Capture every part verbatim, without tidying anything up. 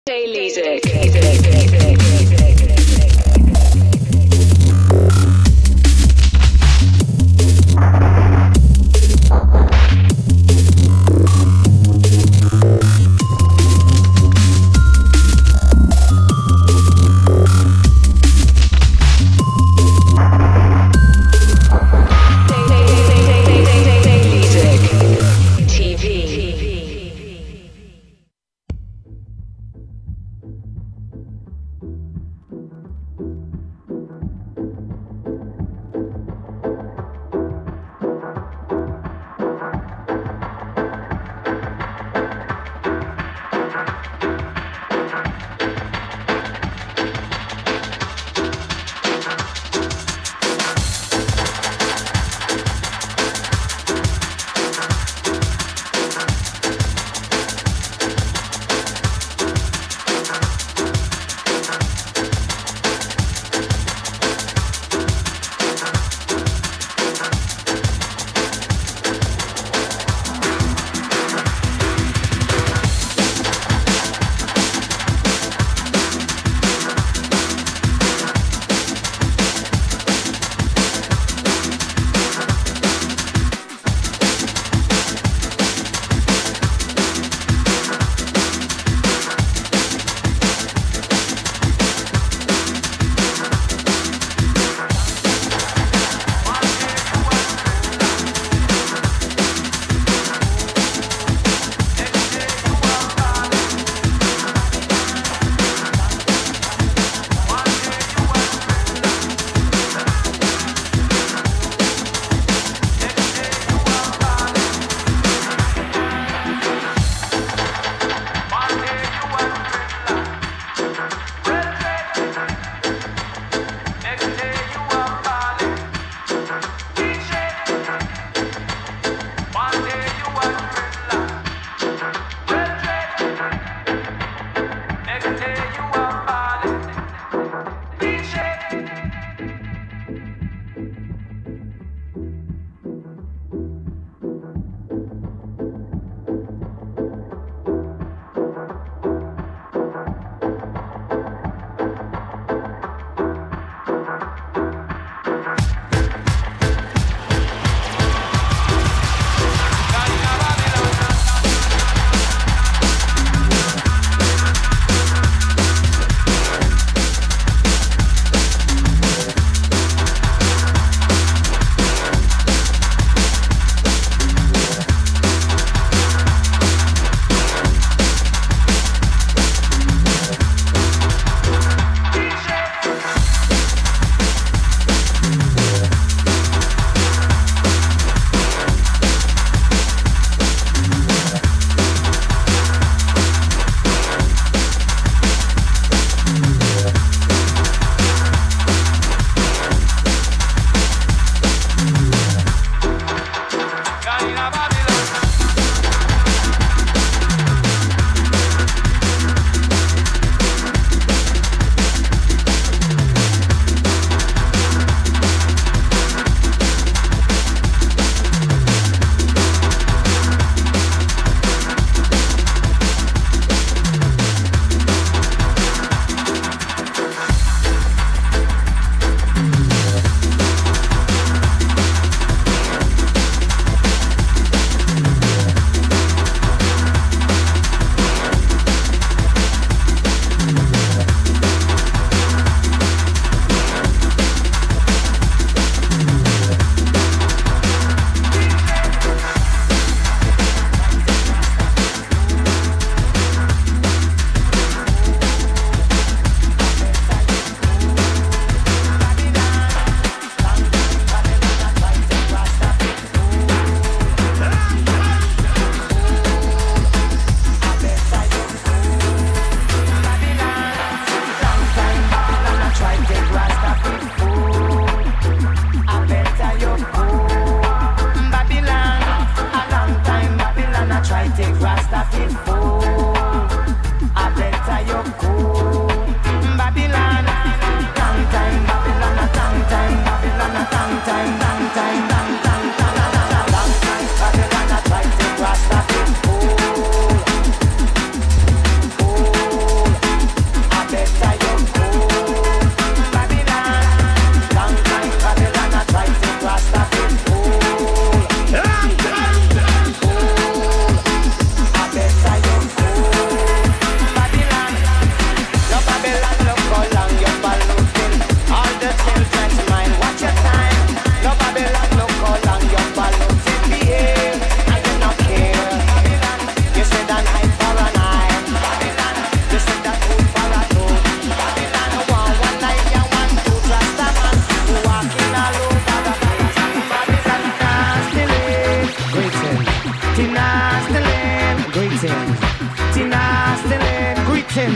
Daily Dick.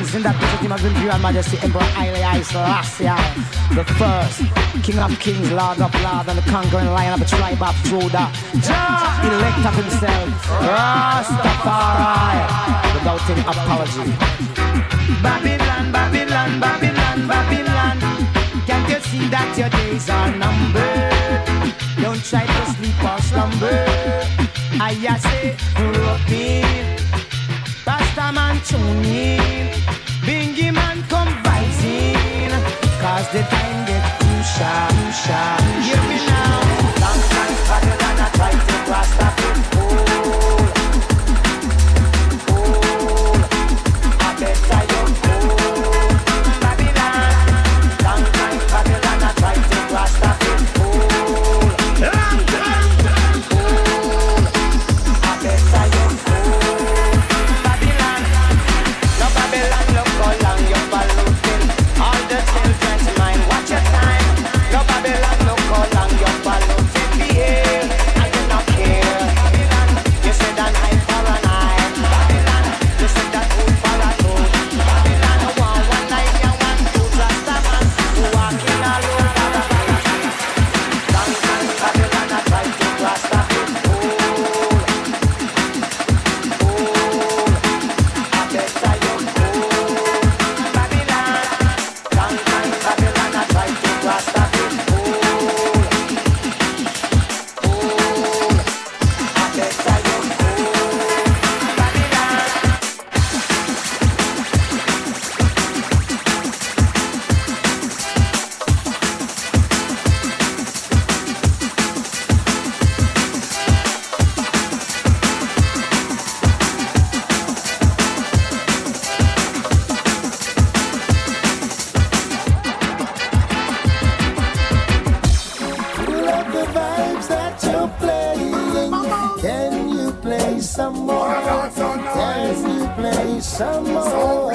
Greetings in that visit him of Imperial Majesty Emperor Haile I Selassie, the first King of Kings, Lord of Lords, and the conquering lion of the tribe of Judah. Jah, elect of himself, Rastafari, without any apology. Babylon, Babylon, Babylon, Babylon. Can't you see that your days are numbered? Don't try to sleep or slumber. I say, rope in, Rastaman tune in, Bingy man come rising, cause the time get crucial, crucial. Hear me now. Long time Babylon I try to cross the football. Oh, I bet I don't know. Babylon, long time Babylon I try to cross the football. Long time, oh, I bet I don't know. Babylon, no Babylon, look how long you're polluting all the children's mind. Watch your time. No Babylon, look how long you're polluting the air, and you not care. Babylon, you said an eye for an eye. Babylon, you said that tooth for a tooth. Babylon, you want one life, you want two Rastaman who walking all over Babylon. Long time Babylon, I try to cross the football. Oh, I bet I don't know. Babylon, long time Babylon, I try to cross the football. Oh, I bet I don't know. Babylon. You love the vibes that you're playing. Can you play some more? Can you play some more?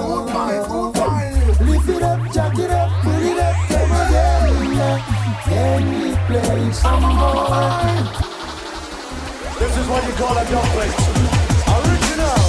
Lift it up, jack it up, put it up, come again. Can you play some more? This is what you call a dumpling. Original.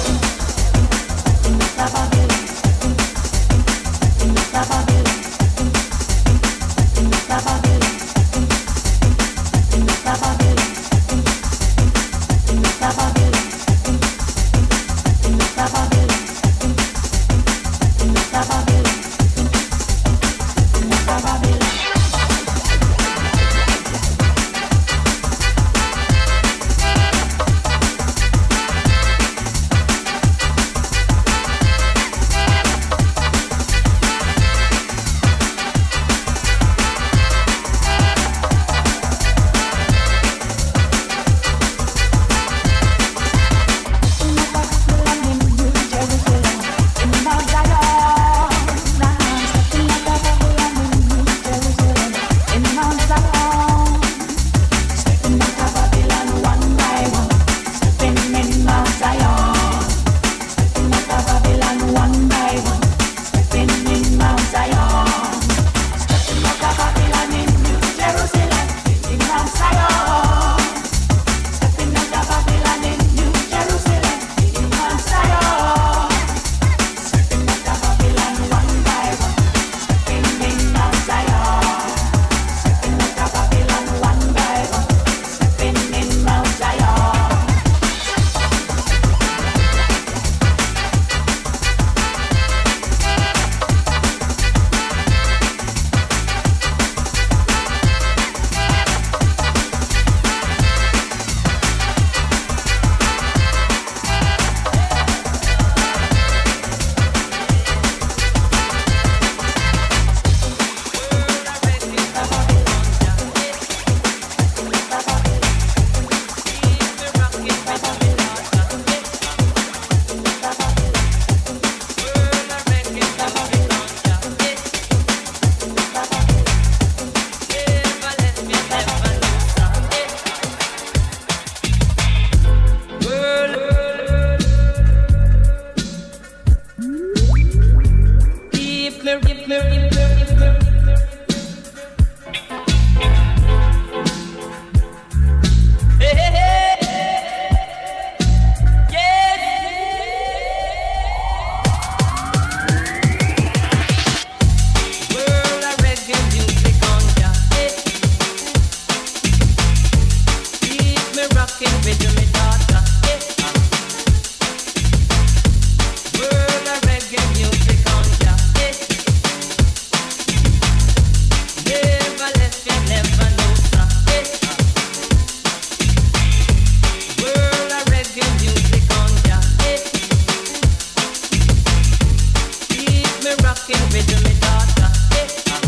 rocking with me daughter. Hey.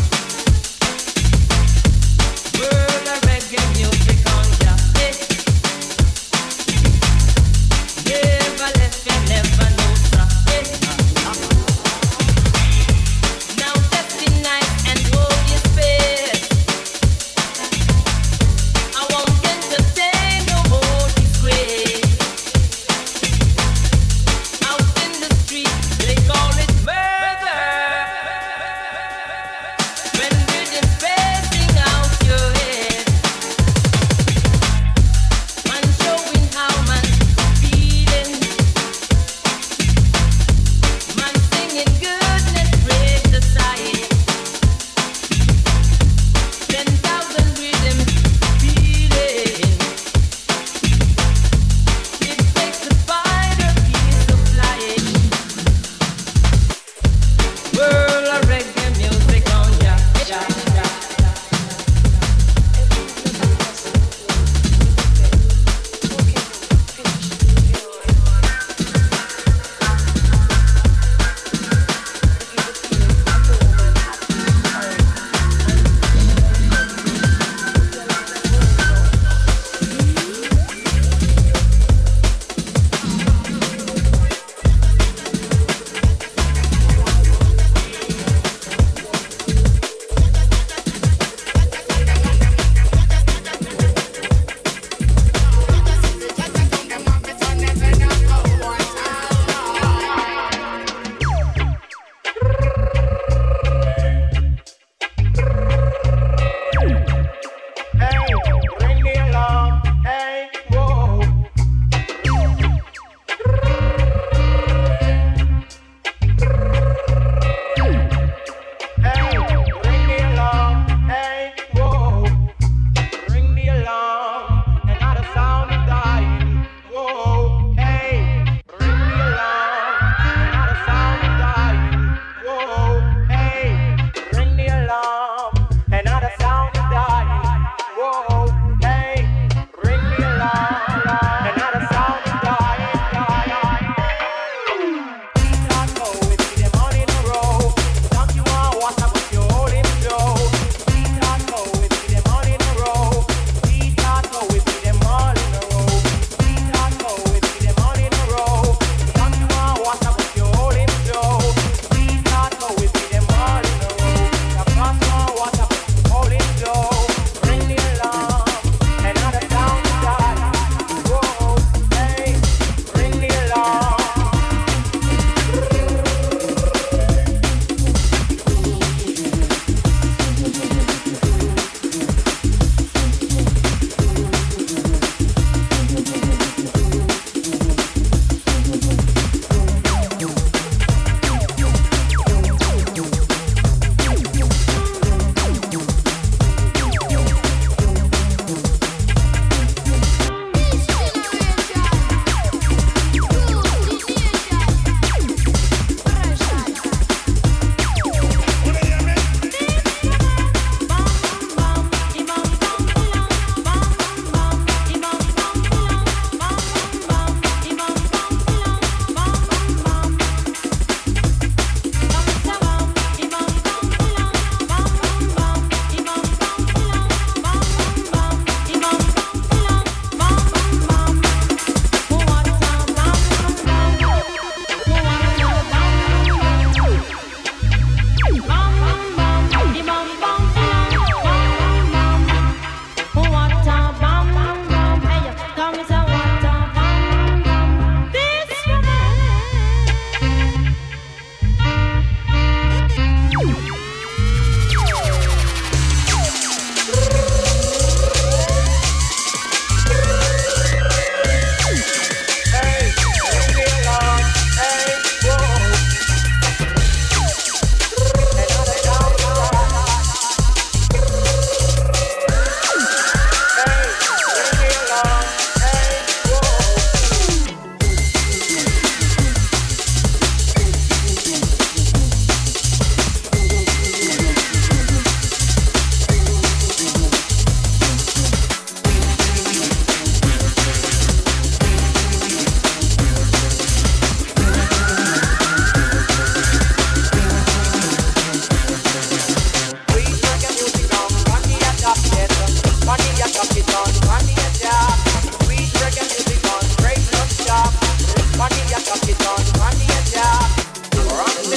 World of reggae music on ya. Hey. Never left you, never know, sir. Hey. Now just be nice and hold your space. I won't entertain no more disgrace. Out in the street, they call it murder.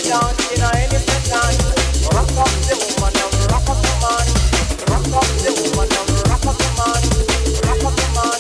dance in any session. Rock up the woman and rock up the man. Rock up the woman and rock up the man. Rock up the man.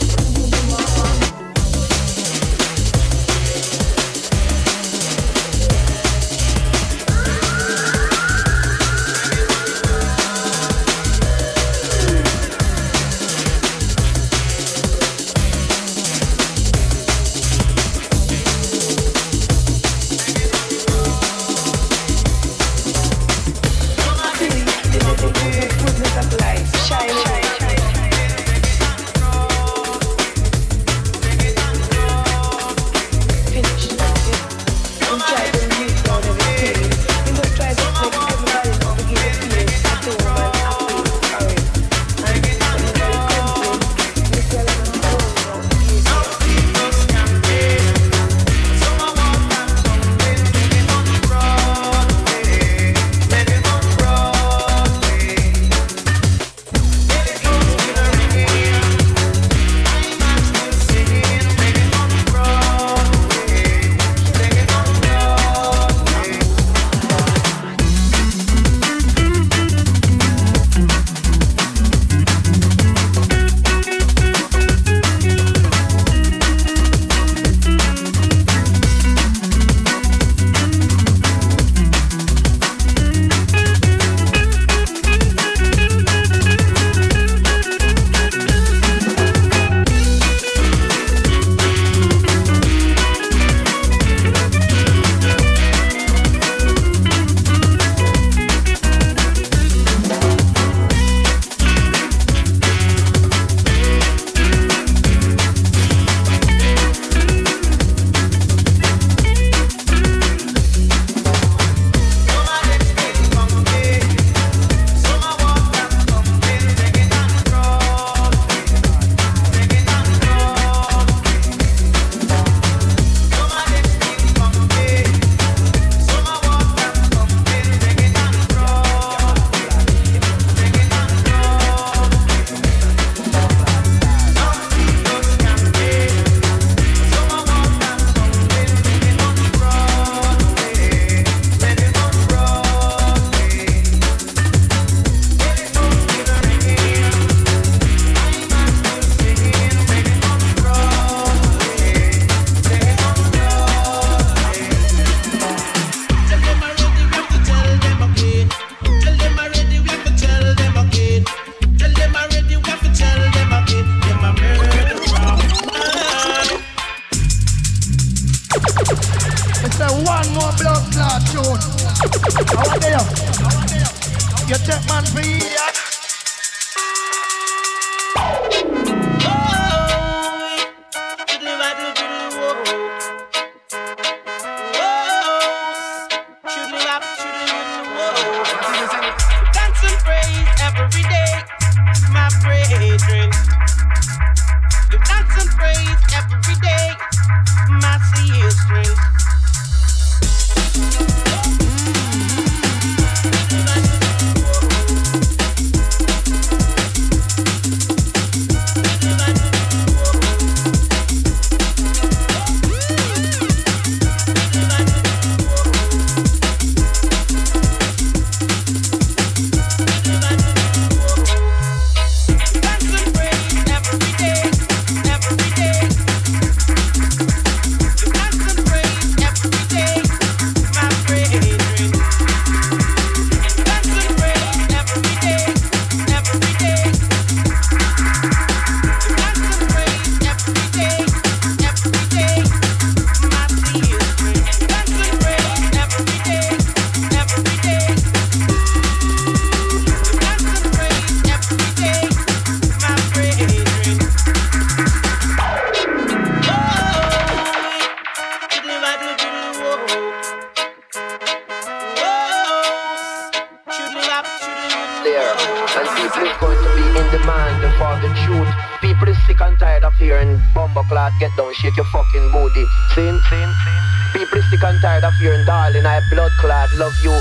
Shake your fucking booty. Sin, sin, sin. People sick and tired of hearing, darling, I blood clot, love you.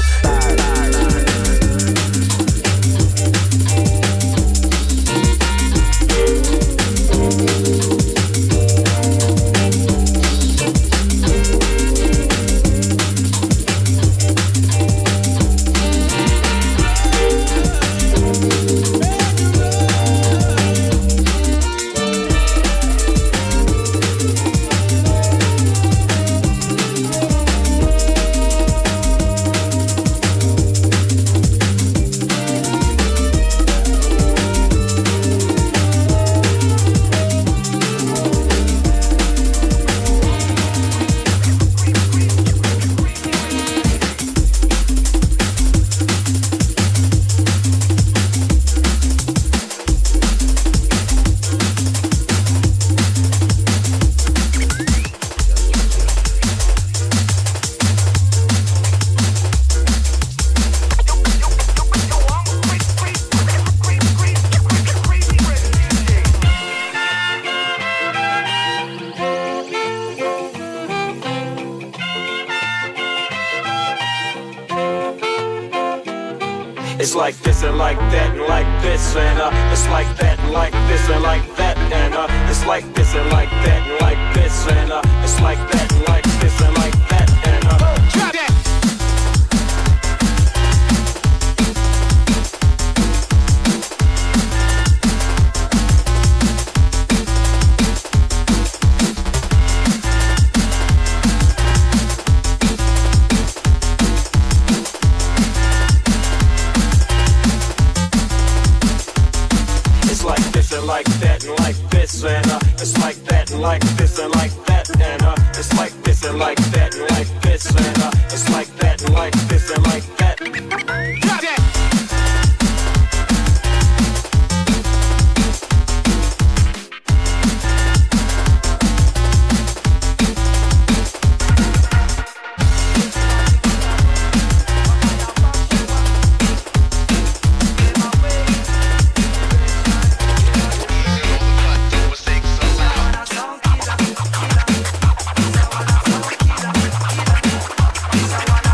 It's like this and like that and like this and uh, it's like that and like this and like that and uh, it's like this and like that and like this and uh, it's like that and like this and like that and uh. Drop that. Like that and like this and uh, it's like that and like this and like that and uh, it's like this and like that and like this and uh, it's like that and like this and like that. Drop that. Wanna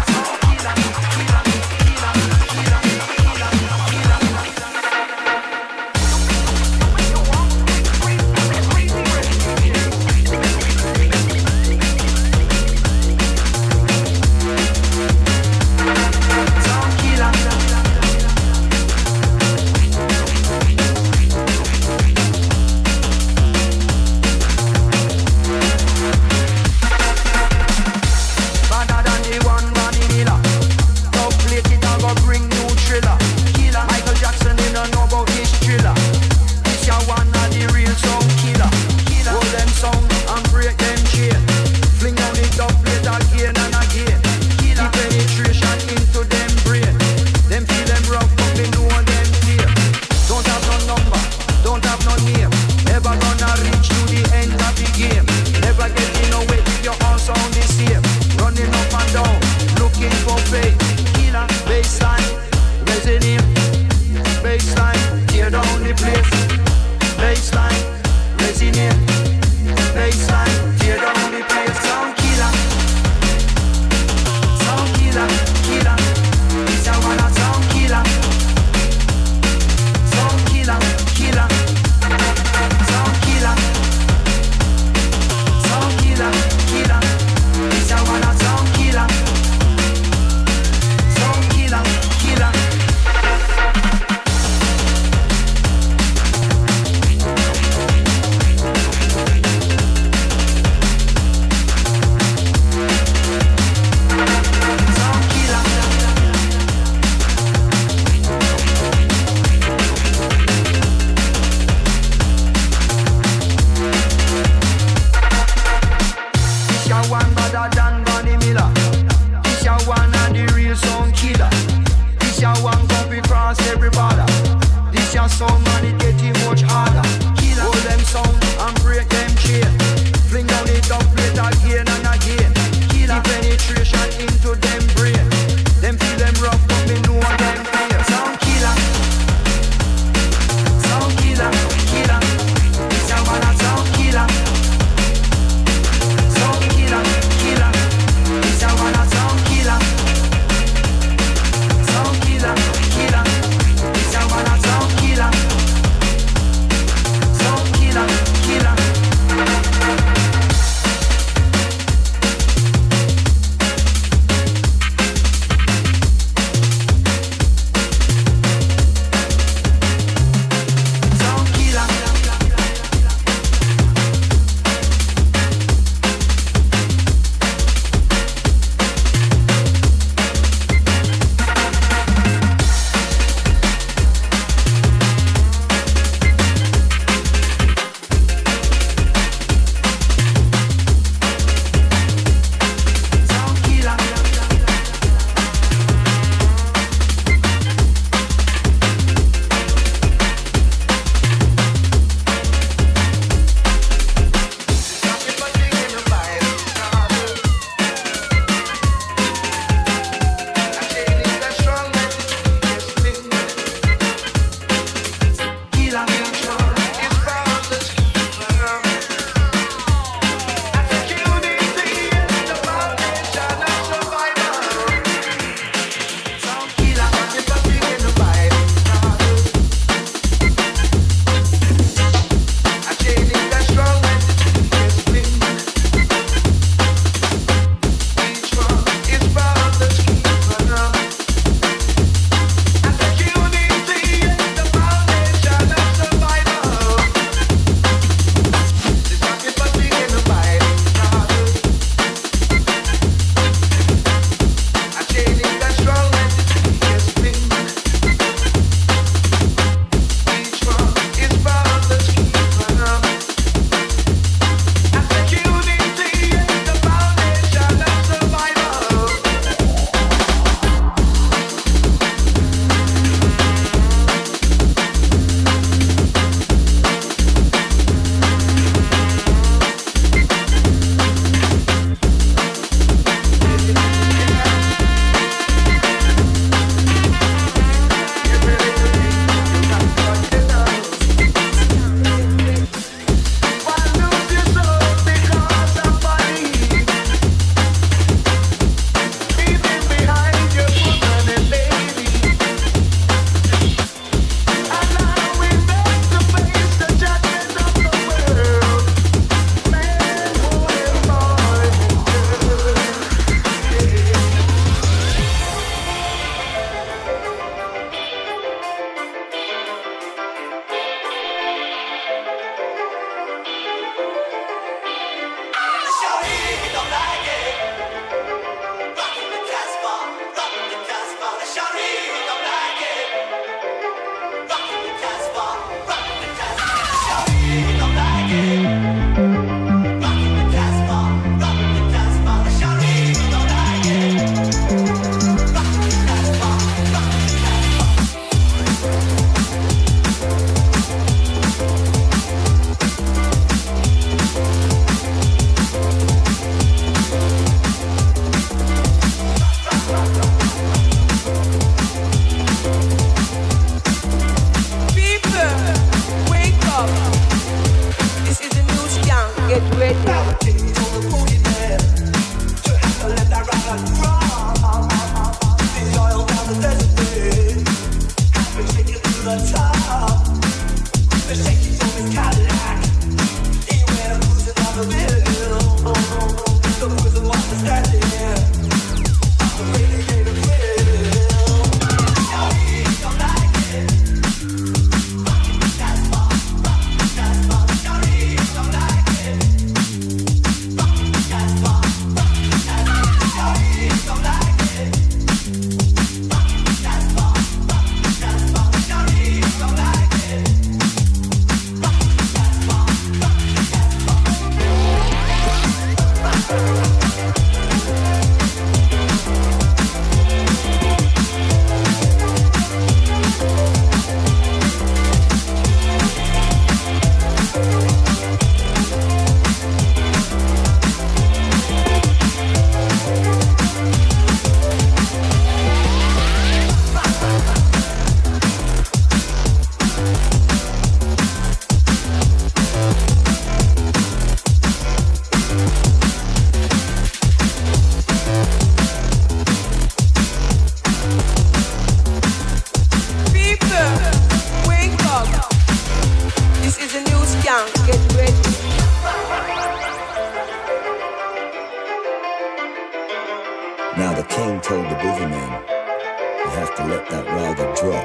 man. You have to let that raga drop.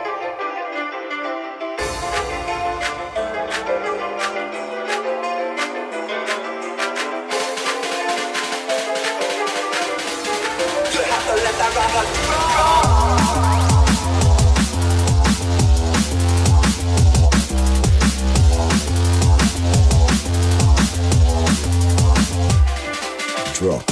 Drop.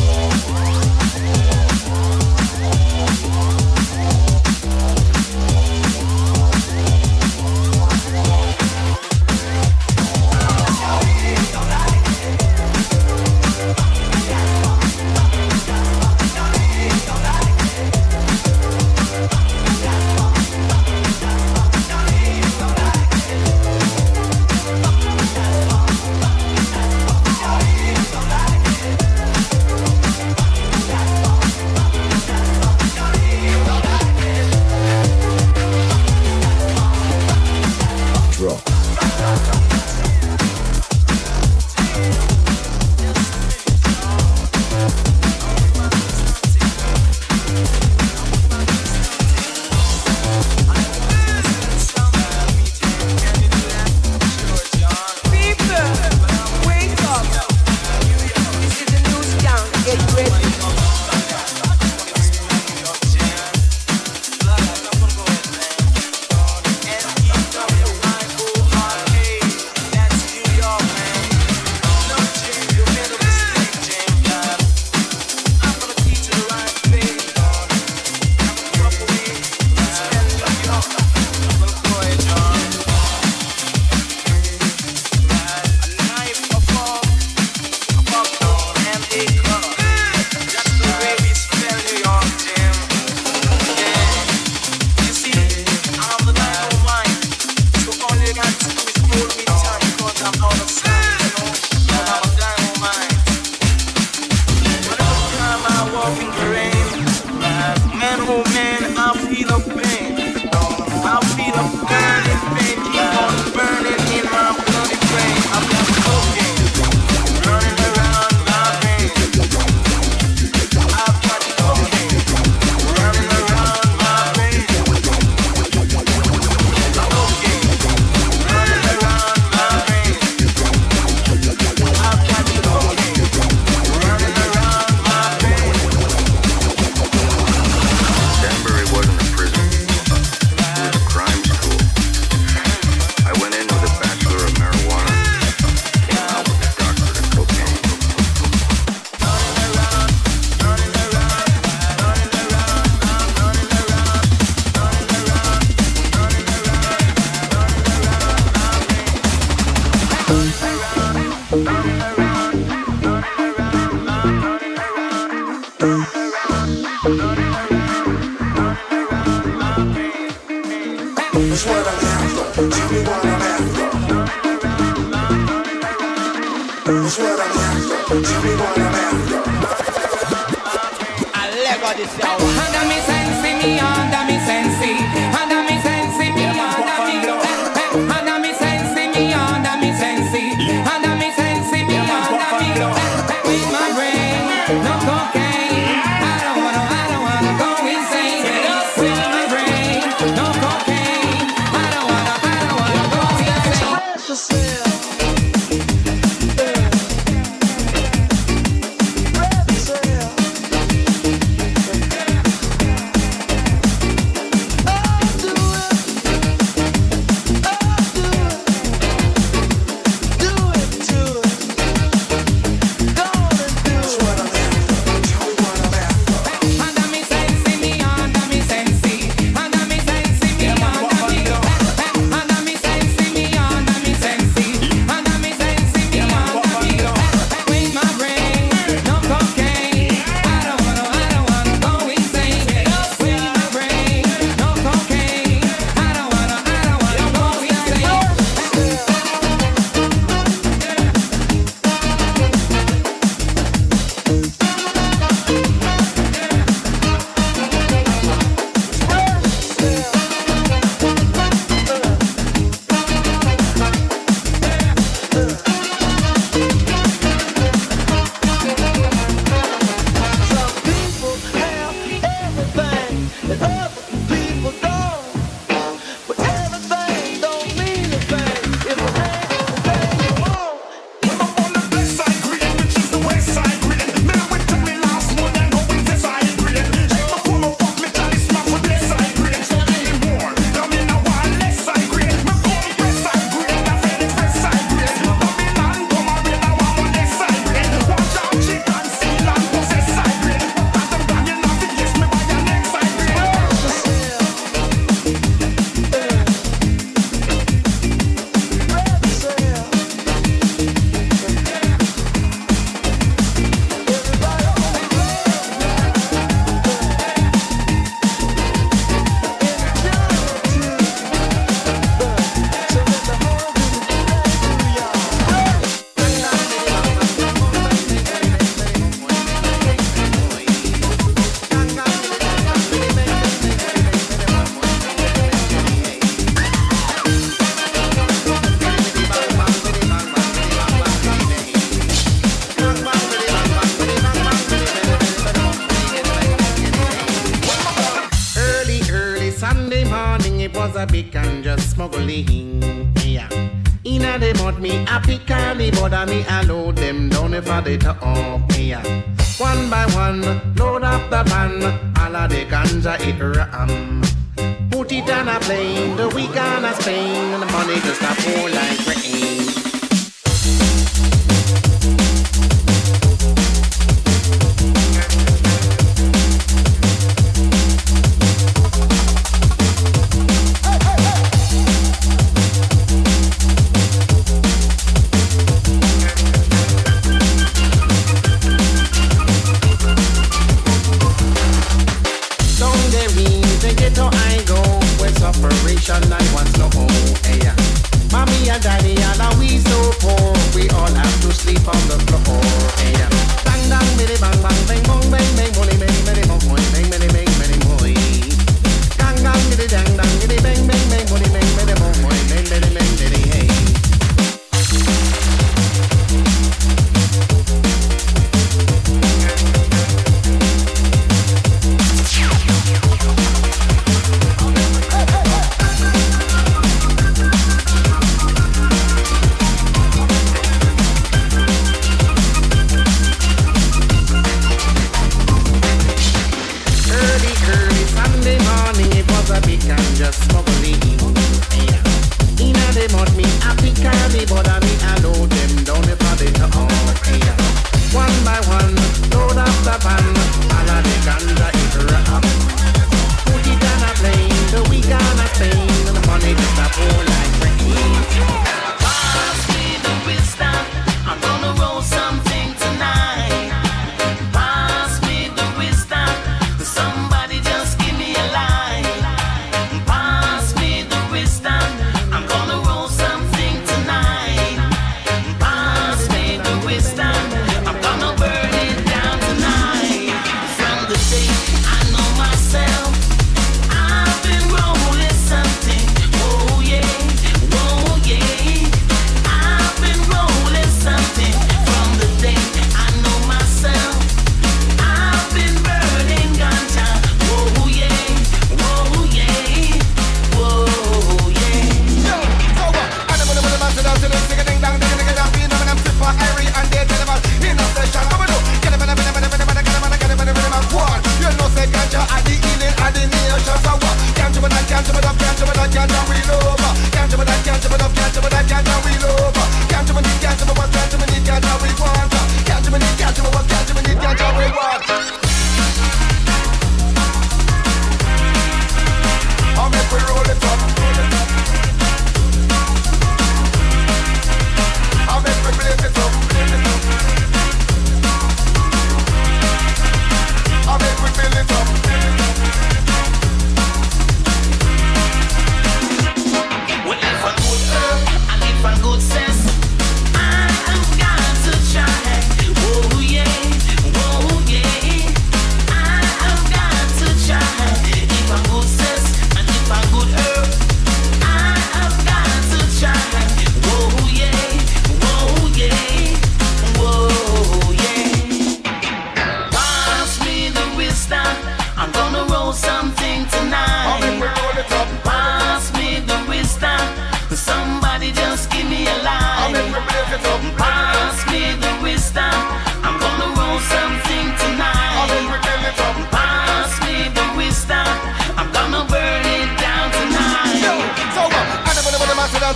and other people don't. But everything don't mean a thing if it ain't the thing you want. I'm on the west side green, which is the west side green. Me went to me last month and go with the side green. Take my phone and fuck me chalice, my foot left side green. So anymore, come in a while left side green. Me go west side green, I feel it west side green. Babylon come a real, I want one left side green. Watch out, chicken, seal and possess side green. Got them banging off it, yes, me buy your next side green. Early, early Sunday morning, it was a big and just smuggling. Yeah. Inna they bought me a picali, but I me a load them down if I did up. Yeah. One by one, load up the van, all of the ganja it ram. Put it on a plane, the week on a Spain, the money just a pour like rain. Down the ring, the ghetto I go, with separation I want no more. Hey, yeah. Mommy and daddy and now we so poor, we all have to sleep on the floor. Hey, yeah. Bang bang, biddy bang bang, bang bang bang bang, bully bang bang bang bang bang bang bang bang boy. Gang gang, biddy dang dang, biddy bang bang bang, bully bang bang bang bang bang bang bang bang hey. Early, early Sunday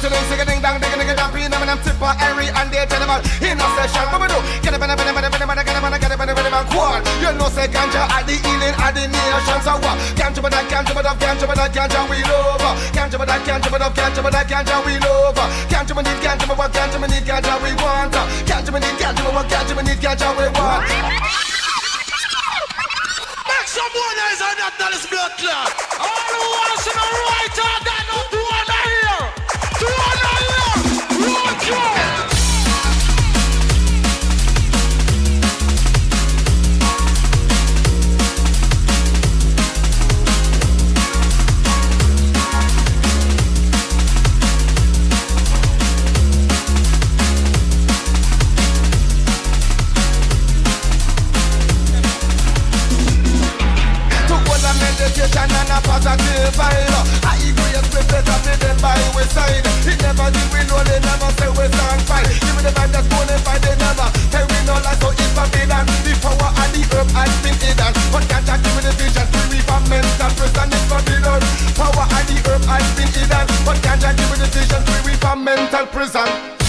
to them, sing a ding dong, ding a ding a dong, pin them and them tipper, Harry and they tell them all in a session. What we do? Get up and up and up and up and up and up and up and up and up quad. You know say ganja at the healing at the nation. So what? Ganja but that, ganja but that, ganja but that, ganja we love. Ganja but that, ganja but that, ganja but that, ganja we love. Ganja we need, ganja but what, ganja we need, ganja we want. Ganja we need, ganja but what, ganja we need, ganja we want. Make some noise on that Dallas blood clot. All who wants to know right on that, no two on the ear. Two on the ear. Road road. Meditation and a positive vibe. I agree with the better be them by we side. It never did we know they never say we stand fight. Give me the vibe that's bona fide, they never say we no lie, so it's forbidden. The power of the herb has been hidden, but can't give me the vision to reap a mental prison. It's forbidden. Power of the herb has been hidden, but can't give me the vision to reap a mental prison.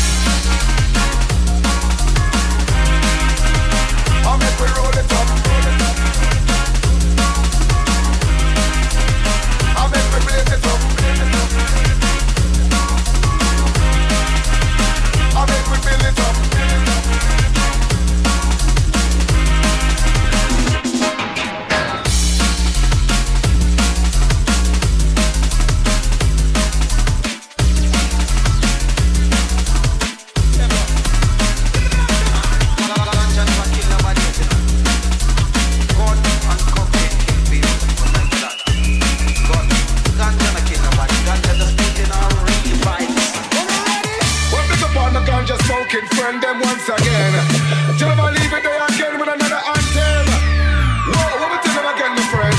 I'll make we roll it up. I'll make me blaze it up. I'll make me build it up. Friend them once again. Tell them I leave it there again with another anthem. Whoa, what we tell them again, my friend?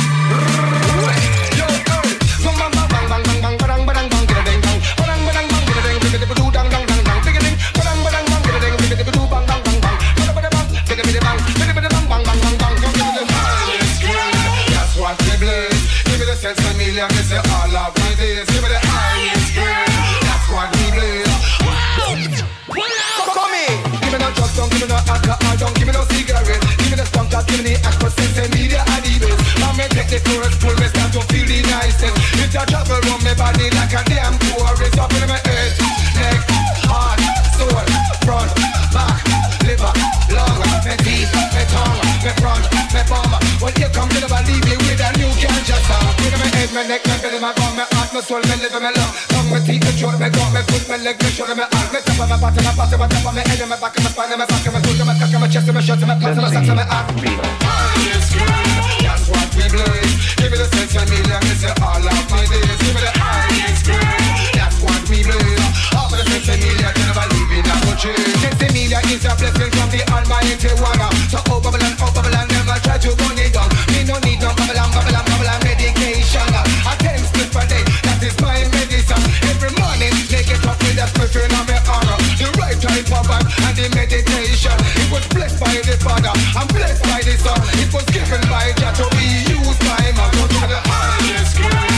Yo, hey. Bang bang bang bang bang bang bang bang bang bang get a ding dong. Bang bang bang get a ding, get a do dang dang dang dang. Dig a ding. Bang bang bang get a ding, get a do bang bang bang bang. Bang bang bang, dig a bit bang, dig a bit bang bang bang bang bang. Give me the highest grade. That's what we blaze. Give me the sense of million, me say all of my days. Give me the highest grade. That's what we blaze. Don't give me no alcohol, don't give me no cigarette. Give me the skunk, give me the ash, but since the media and the base. Now me take the tourist pull, me start to feel the nicest. It's a travel around me body like a damn tourist. Up in my head, neck, heart, soul, front, back, liver, lung, me teeth, me tongue, me front, me bum. When you come to the believe me with a new ganja song. In my head, my neck, my belly, my bum, my heart, my soul, my liver, my lung. Tongue, my teeth, my throat, my gum, my foot, my leg, my shoulder, my arm, my top, my bottom, my bottom, my top, my head, my back, my spine, my back, my foot, my cock, my chest, my shirt, my pants, my socks, my arm. That's what we blaze. Give me the sense of million, me say all of my days. Give me the highest grade. That's what we blaze. All of the sense of million, you never leave in a country. Sense of million is a blessing from the Almighty One. So oh Babylon, oh Babylon, never try to run it down. Me no need no Babylon, Babylon, Babylon medication. I ten split per day, that is my medicine. Every morning, they get up with a spliffing on my honor. The right type of vibe and the meditation. It was blessed by the Father, I'm blessed by the Son. It was given by Jah to be used by man. Go to the highest grade.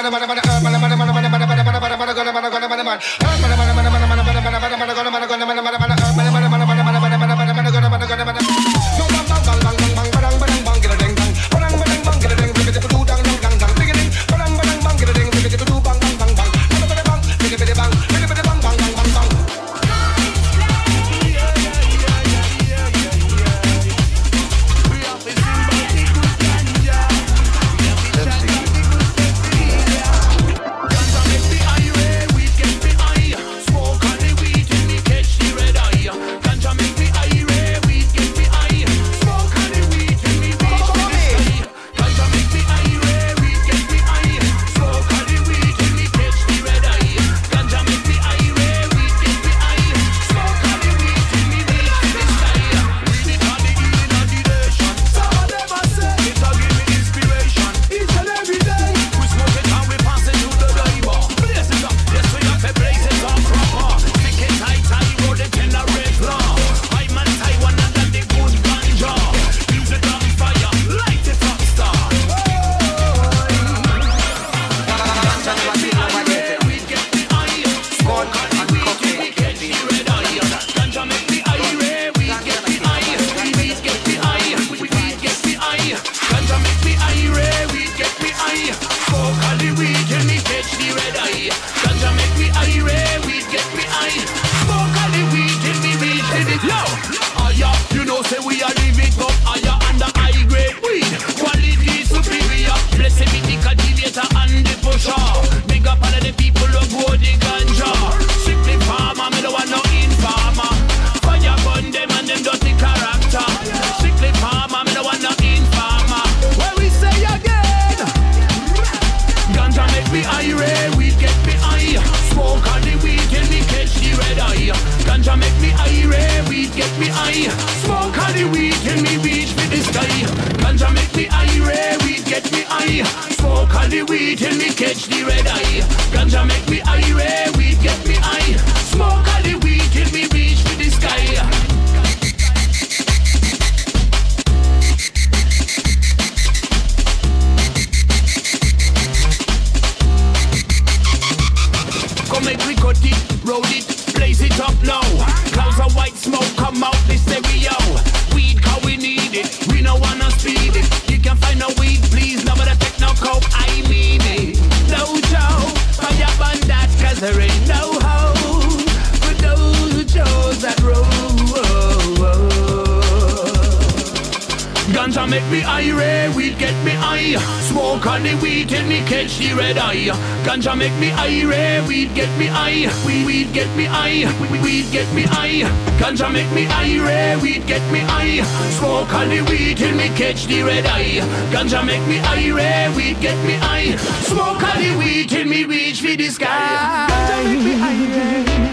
Ganja make me irate, weed get me high, weed, weed get me high, weed, weed get me high. Ganja make me irate, weed get me high. Smoke all the weed till me catch the red eye. Ganja make me irate, weed get me high. Smoke all the weed till me reach for the sky. Ganja make me irate,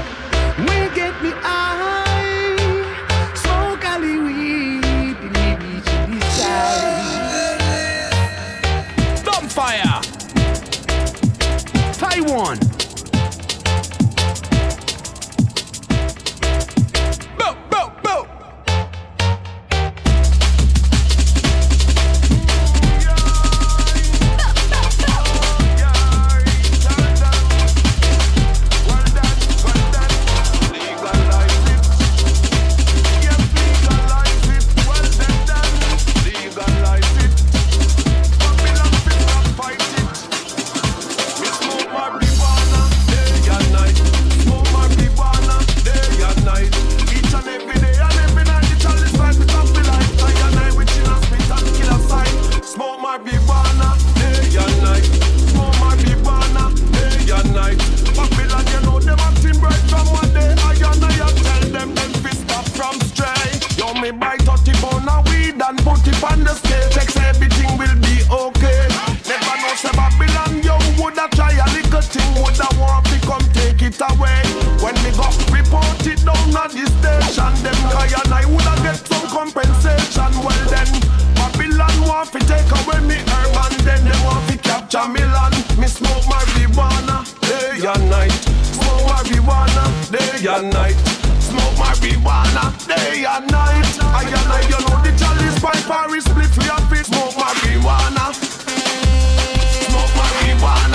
weed get me high. Smoke all the weed till me reach for the sky. Fire. Taiwan. Bo, bo, bo. and night. Smoke marijuana day and night. I and I, you know the chalice pipe Paris split for your feet. Smoke marijuana. Smoke marijuana.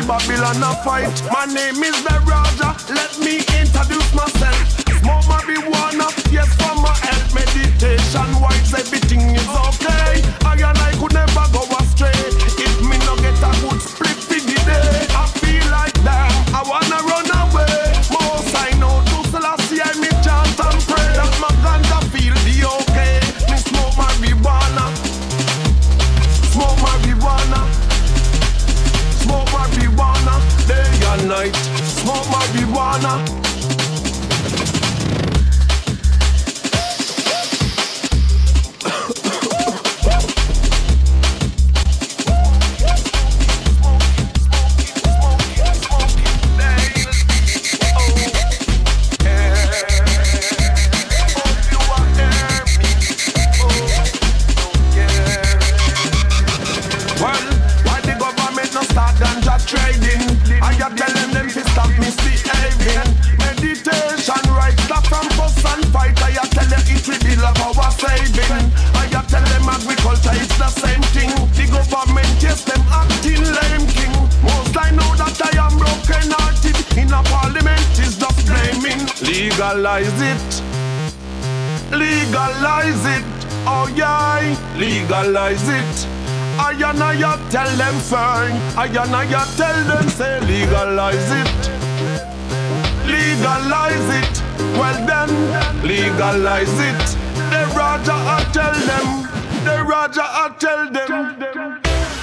Babylon a fight. My name is the Raja, let me introduce myself. Smoke marijuana, yes for my health. Meditation, wise, everything is okay. I and I could never go astray. If me no get a good split for the day, I feel like that, I wanna run away. Most I know to Selassie, I me chant and pray that my ganja feel the okay. Me smoke marijuana, smoke marijuana, smoke marijuana, day and night, smoke marijuana. Trading, I ya telling them to stop misbehaving. Meditation, right, stop from fuss and fight. I ya tell them it will be love our saving. I ya tell them agriculture is the same thing. The government, yes, them acting lame king. Most I know that I am broken hearted. In a parliament is just blaming. Legalize it, legalize it, oh yeah, legalize it. I and I tell them fine. I and I tell them say legalize it, legalize it. Well then, legalize it. The Raja I tell them, the Raja I tell them.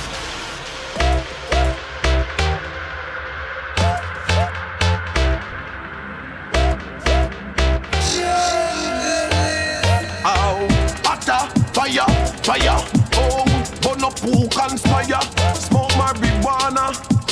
Oh, hotter, fire, fire. Oh. Burn up who conspire, smoke marijuana.